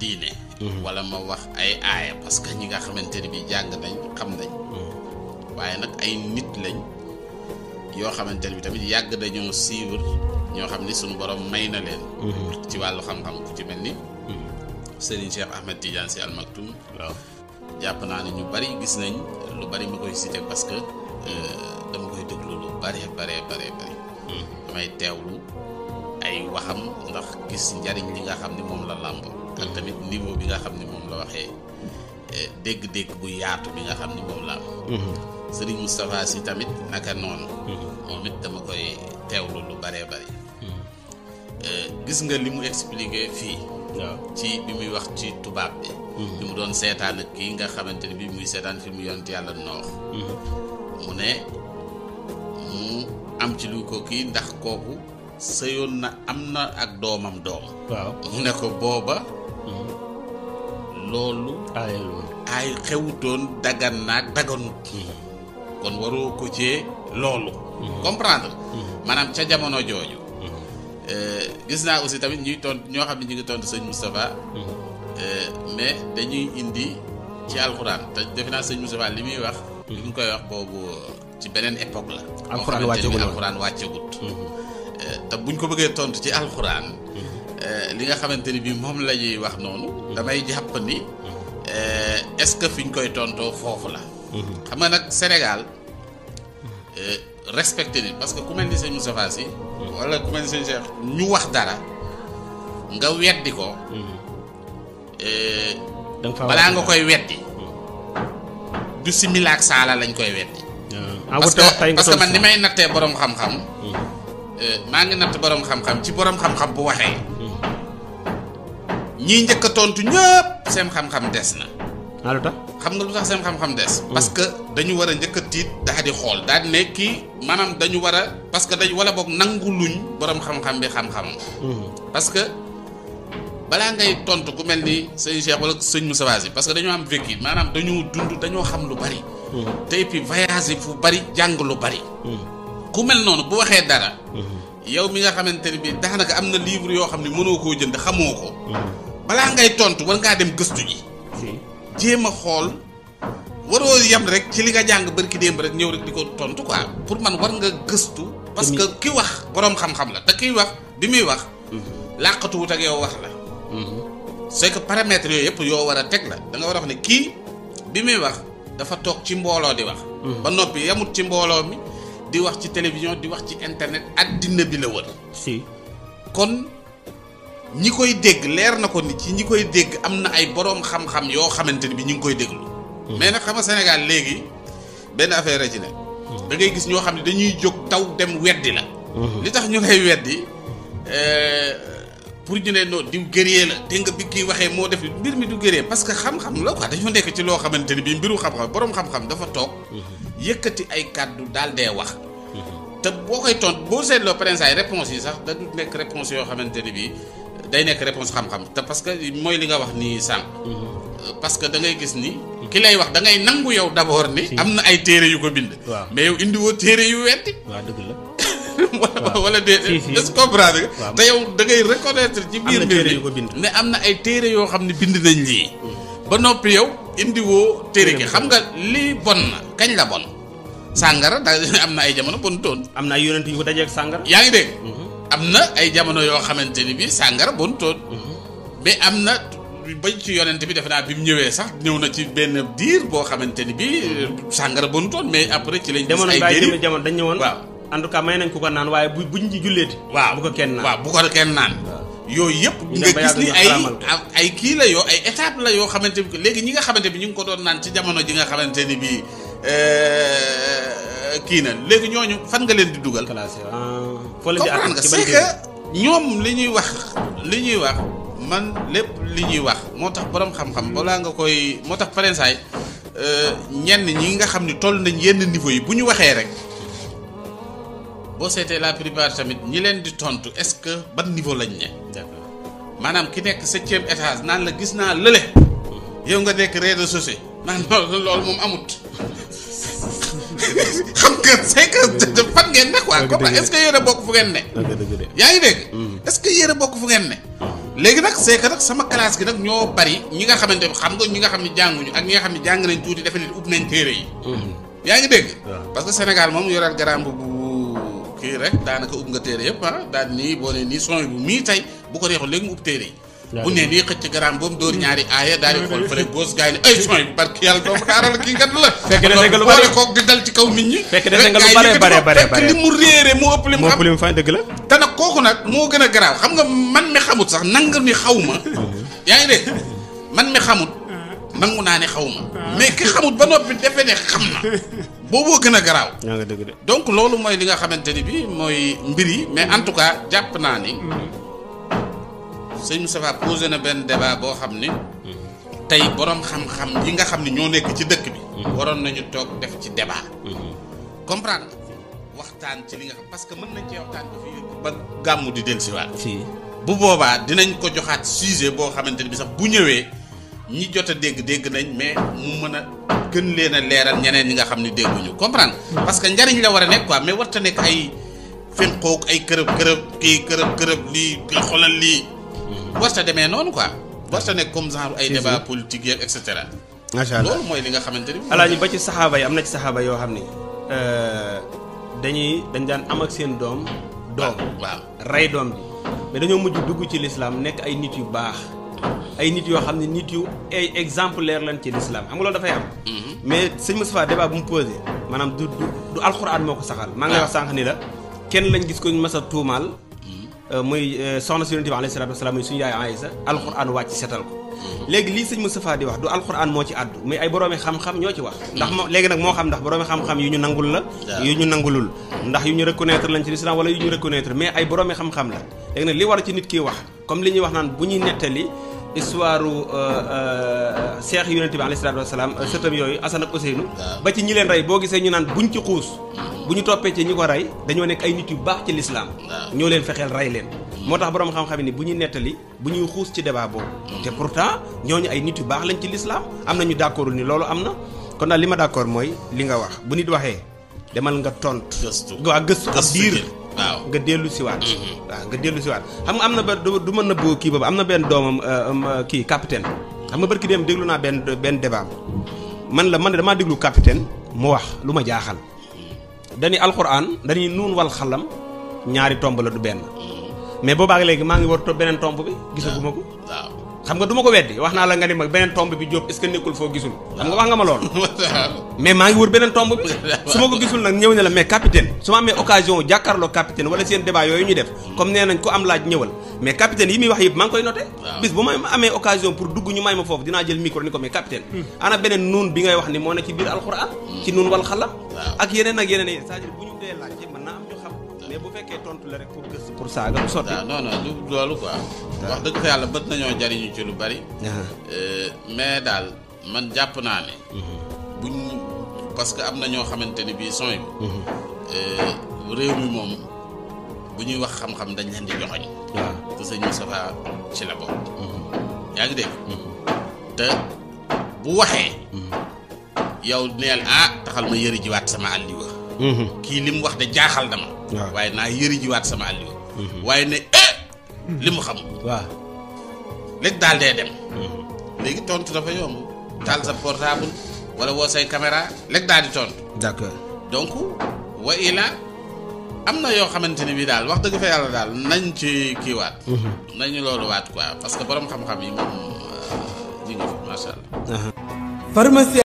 diine. wala ma wax ay aaya parce que ñi nga xamante ni bi jàng nañ xam nañ. waaye nag ay nit lañ yoo xamante ni bi tamit yàgg dañoo suivre ñoo xam ni suñu borom may na leen. ci wàllu xam-xam ku ci mel ni. Serigne Cheikh Ahmed Tidiane Sy Al Maktoum. waaw jàpp naa ne ñu bari gis nañ lu bari ma koy cité parce que dama koy déglu lu bari. damay teewlu ay waxam ndax gis njariñ li nga xam ni moom la làmb ak tamit niveau bi nga xam ni moom la waxee dégg-dégg bu yaatu bi nga xam ni moom la am. Serigne Moustapha Sy tamit naka noonu. moom it dama koy teewlu lu bari. gis nga li mu expliqué fii. waaw ci bi muy wax ci tubaab bi. bi mu doon seetaan ak kii nga xamante ni bii muy seetaan film yonent yàlla noox. mu ne mu am ci lu ko kii ndax kooku sëyoon na am na ak doomam doom. waaw mu ne ko booba. loolu. ay xewutoon dagan naag daganut. kon waroo ko cee loolu. comprendre. maanaam ca jamono jooju. gis naa aussi tamit ñuy tontu ñoo xam ne ñu ngi tontu sëñ Moustapha. mais dañuy indi ci alxuraan te defe naa sëñ Moustapha li muy wax. li mu koy wax boobu ci beneen époque la. alxuraan wàccagut. te buñ ko bëggee tontu ci alxuraan. li nga xamante ni bii moom la ñuy wax noonu. damay jàpp ni est-ce que fi ñu koy tontoo foofu la. xam nga nag Sénégal respecté ni parce que ku mel ni sëñ Moustapha Sy. wala ku mel ni sëñ Cheikh ñu wax dara nga weddi ko. balaa nga koy weddi. du simila ak saala lañ koy weddi. parce que man ni may nattee borom xam-xam. maa ngi natt borom xam-xam ci borom xam-xam bu waxee. ñii njëkk a tontu ñëpp seen xam-xam des na. lu tax xam nga lu tax seen xam-xam des. parce que dañu war a njëkk a tiit daal di xool daal di ne kii maanaam dañu war a parce que dañu wala boog nangu luñ borom xam-xam bi xam-xamam. parce que balaa ngay tontu ku mel ni sëñ Cheikh wala sëñ Moustapha Sy parce que dañoo am vécu maanaam dañoo dund dañoo xam lu bari. te et puis voyage fu bari jàng lu bari. ku mel noonu bu waxee dara. yow mi nga xamante ne bii daanaka am na livre yoo xam ne mënoo koo jënd xamoo ko. balaa ngay tontu war ngaa dem gëstu ji. jéem a xool waroo yem rek ci li nga jàng barki démb rek ñëw rek di ko tontu quoi pour man war nga gëstu. parce que ki wax boroom xam-xam la te kiy wax bi muy wax. làqatuwut ak yow wax la. c'est que paramètres yooyu yëpp yoo war a teg la da nga war a wax ne kii bi muy wax dafa toog ci mbooloo di wax. ba noppi yamut ci mbooloo mi di wax ci télévision di wax ci internet addina bi la wër. si kon. ñi koy dégg leer na ko ni ci ñi koy dégg am na ay boroom xam-xam yoo xamante ni bi ñu ngi koy déglu. mais nag xam nga Sénégal léegi benn affaire ci ne. da ngay gis ñoo xam ne dañuy jóg taw dem weddi la. li tax ñu lay weddi pour ñu ne non diw gëree la dégg nga bi kii waxee moo def mbir mi du gëree parce que xam-xam la quoi dañoo nekk ci loo xamante ni bi mbiru xam-xam boroom xam-xam dafa toog. yëkkati ay kàddu daal dee wax. te boo koy tontu boo seetloo par exemple ay réponses yi sax da du nekk réponse yoo xamante ni bii. day nekk réponse xam-xam te parce que mooy li nga wax nii sànq. parce que da ngay gis ni. ki lay wax da ngay nangu yow d'abord ni. am na ay téere yu ko bind. mais yow indiwoo téere yu wetti. waaw dëgg la. wala déedéet. est-ce que comprendre nga. te yow da ngay reconnaître ci biir mbir mi ne am na ay téere yoo xam ne bind nañ lii. ba noppi yow indiwoo téere gi xam nga lii bon na kañ la bon. sàngara da am na ay jamono bon toon. am na ay yonent yu ko dajeeg sàngara. yaa ngi dégg. am na ay jamono yoo xamante ni bi sàngara bon toon. mais am na bañ ci yonent bi defe naa bi mu ñëwee sax ñëw na ci benn diir boo xamante ni bi sàngara bon toon mais après ci lañ. gis ay dérive jamono dañ ñëwoon. waaw en tout cas may nañ ko ko naan waaye buñ ci julleeti. waaw bu ko kenn naan waaw bu ko kenn naan. yooyu yëpp nga gis ni ay kii la yoo ay étape la yoo xamante ni léegi ñi nga xamante bi ñu ngi ko doon naan ci jamono ji nga xamante ni bii kii na léegi ñooñu fan nga leen di dugal. comprendre nga c'est que ñoom li ñuy wax man lépp li ñuy wax moo tax boroom xam-xam balaa nga koy moo tax parensaay ñenn ñi nga xam ni toll nañ yenn niveau yi bu ñu waxee rek boo seetee la plupart tamit ñi leen di tontu est-ce que ban niveau lañ ne. maanaam ki nekk 7e étage naan la gis naa lële yow nga nekk rez-de-chaussée naan loolu moom amut. xam nga c'est que fan ngeen ne quoi. est-ce que yéen a bokk fu ngeen ne. yaa ngi dégg. est-ce que yéen a bokk fu ngeen ne. léegi nag c'est que nag sama classe gi nag ñoo bari ñi nga xamante ne xam nga ñi nga xam ne jànguñu ak ñi nga xam ne jàng nañ tuuti defe ne ub nañ téere yi. yaa ngi dégg. parce que Sénégal moom yoreel garam bu kii rek daanaka ub nga téere yëpp daal nii boo nee nii son bu mii tey bu ko neexoon léegi mu ub téere yi. bu nee nii xëcc garam boobu dóor ñaari aaya daal di xool fële boos gars yi ne ay son yi barki yàlla doomu daara la kii kat la. fekk dese nga lu bari boole koog di dal ci kaw nit ñi. fekk dese nga lu bare fekk li mu réere moo ëpp li mu xam. moo ëpp li mu fa dëgg la. te nag kooku nag moo gën a garaaw xam nga man mi xamut sax nanga ni xaw ma. yaa ngi dégg man mi xamut nangu naa ne xaw ma. mais ki xamut ba noppi defe ne xam na booboo gën a garaaw. yaa nga dëgg de. donc loolu mooy li nga xamante ni bi mooy mbir yi mais en tout cas jàpp naa ni. sëñ Moustapha posé na benn débat boo xam ni. tey borom xam-xam yi nga xam ni ñoo nekk ci dëkk bi. waroon nañu toog def ci débat. comprendre waxtaan ci li nga xam parce que mën nañ cee waxtaan ba fii ba gàmmu di dellusiwaat. bu boobaa dinañ ko joxaat sujet boo xamante ni bi sax bu ñëwee ñi jot a dégg nañ mais mu mën a gën leen a leeral ñeneen ñi nga xam ni dégguñu comprendre. parce que njariñ la war a nekk quoi mais warta nekk ay fenqoog ay kërëb lii xoolal lii. warta demee noonu quoi. warta nekk comme genre ay débat politique yeeg et cetera. macha allah loolu mooy li nga xamante ni. alaaji ba ci saxaaba yi am na ci saxaaba yoo xam ni dañ daan am ak seen doom. waaw rey doom bi mais dañoo mujj dugg ci lislaam nekk ay nit yu baax ay nit yoo xam ne nit yu ay exemplaire lañ ci lislaam xam nga loolu dafay am. mais sëñ Moustapha débat bu mu posé maanaam du alxuraan moo ko saxal. maa ngi lay wax sànq ni la kenn lañ gis ko ñu mas a tuumaal. muy soxna si yonent bi alayhi salaatu wasalaam muy suñu yaay Aysa alxuraan wàcc setal ko. léegi lii sëñ Moustapha di wax du alxuraan moo ci àddu mais ay boroomi xam-xam ñoo ci wax. ndax léegi nag moo xam ndax boroomi xam-xam yu ñu nangul la. yu ñu nangulul ndax yu ñu reconnaître lañ ci l'islam wala yu ñu reconnaître mais ay boroomi xam-xam la. léegi nag li war ci nit ki wax comme li ñuy wax naan bu ñuy nettali histoire seex yonent bi alayhi salaatu wasalaam sëtam yooyu Asan ak Useynu ba ci ñi leen rey boo gisee ñu naan buñ ci xuus bu ñu toppee ci ñi ko rey dañoo nekk ay nit yu baax ci l'islam ñoo leen fexeel rey leen moo tax boroom xam-xam ni bu ñuy nettali bu ñuy xuus ci débat boobu te pourtant ñooñu ay nit yu baax lañ ci l'islam am na ñu d'accordul ni loolu am na kon daal li ma d'accord mooy li nga wax bu nit waxee demal nga tontu gëstu ab diir waaw nga dellu siwaat waaw nga dellu siwaat xam nga am na ba du ma nëbb kii boobu am na benn doomam kii capitaine xam nga barki dem déglu naa benn débat man damaa déglu capitaine mu wax lu ma jaaxal dañuy alxuraan dañuy nuun wal xalam ñaari tomb la du benn mais boobaag léegi maa ngi war to beneen tomb bi gisaguma ko xam nga du ma ko weddi wax naa la nga ni mag beneen tomb bi Jóob est-ce que nekkul foo gisul xam nga wax nga ma loolu mais maa ngi wër beneen tomb bi su ma ko gisul nag ñëw ne la mais capitaine su ma amee occasion jàkkaarloo capitaine wala seen débat yooyu ñu def comme nee nañ ko am laaj ñëwal mais capitaine yi muy wax yëpp maa ngi koy noté bis bu ma amee occasion pour dugg ñu may ma foofu dinaa jël micro ni ko mais capitaine ana beneen nuun bi ngay wax ni moo ne ci biir alxuraan ci nuun wal xalam ak yeneen c'est-à-dire bu ñu dee laaj ci mën naa am ñu xam mais bu fekkee tontu la rek pour gëstu pour saaga bu sotti non du loolu quoi wax dëgg fa yàlla bët nañoo jariñu ci lu bari mais daal man jàpp naa ne buñ parce que am na ñoo xamante ni bii son yi réew mi moom bu ñuy wax xam-xam dañ leen di joxoñ te sëñ Moustapha ci la bokk yaa ngi dégg te bu waxee yow neel taxal ma yëri jiwaat sama àlliwa kii li mu wax de jaaxal dama waaye naa yëri jiwaat sama àlliwa waaye ne li mu xam waaw léegi daal dee dem léegi tontu dafa yomb taal sa portable wala woo say caméra léegi daal di tontu d'accord donc wa ila am na yoo xamante ni bii daal wax dëgg fa yàlla daal nañ ci kiiwaat nañu loolu waat quoi parce que borom xam-xam yi moom ñu ngi fi macha allah